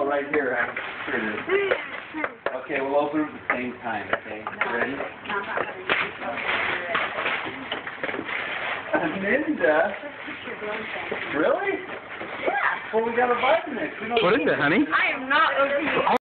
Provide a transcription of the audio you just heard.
Oh, right here. Here it is. Okay, we'll open them at the same time, okay? Ready? Amanda? Really? Yeah. Well, we got a Vitamix. What is it, honey? I am not OCD.